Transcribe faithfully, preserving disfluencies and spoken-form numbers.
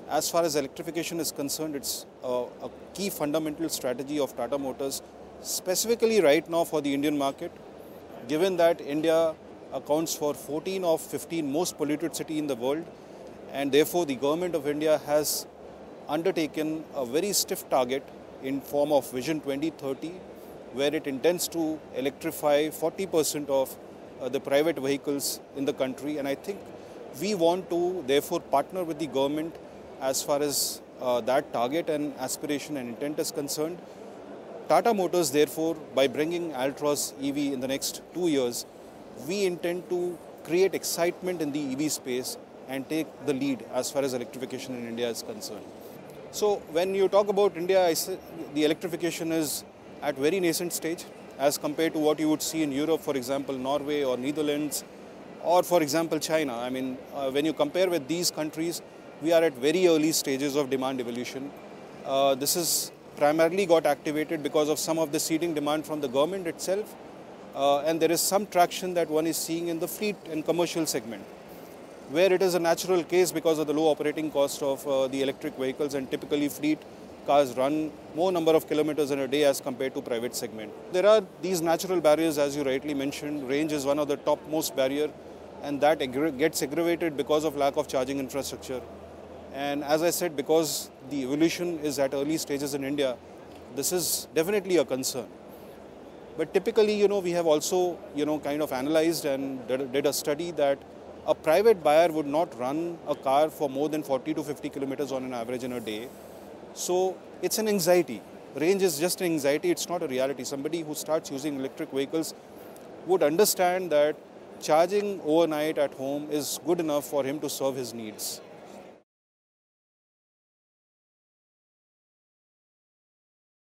as far as electrification is concerned, it's a, a key fundamental strategy of Tata Motors, specifically right now for the Indian market, given that India accounts for fourteen of fifteen most polluted city in the world, and therefore the government of India has undertaken a very stiff target in form of Vision twenty thirty, where it intends to electrify forty percent of uh, the private vehicles in the country. And I think we want to therefore partner with the government as far as uh, that target and aspiration and intent is concerned. Tata Motors, therefore, by bringing Altroz E V in the next two years, we intend to create excitement in the E V space and take the lead as far as electrification in India is concerned. So when you talk about India, I say the electrification is at very nascent stage as compared to what you would see in Europe, for example, Norway or Netherlands, or for example, China. I mean, uh, when you compare with these countries, we are at very early stages of demand evolution. Uh, this is primarily got activated because of some of the seeding demand from the government itself. Uh, and there is some traction that one is seeing in the fleet and commercial segment, where it is a natural case because of the low operating cost of uh, the electric vehicles, and typically fleet cars run more number of kilometers in a day as compared to private segment. There are these natural barriers, as you rightly mentioned. Range is one of the topmost barrier, and that aggra- gets aggravated because of lack of charging infrastructure. And as I said, because the evolution is at early stages in India, this is definitely a concern. But typically, you know, we have also, you know, kind of analyzed and did, did a study that a private buyer would not run a car for more than forty to fifty kilometers on an average in a day. So it's an anxiety. Range is just an anxiety, it's not a reality. Somebody who starts using electric vehicles would understand that charging overnight at home is good enough for him to serve his needs.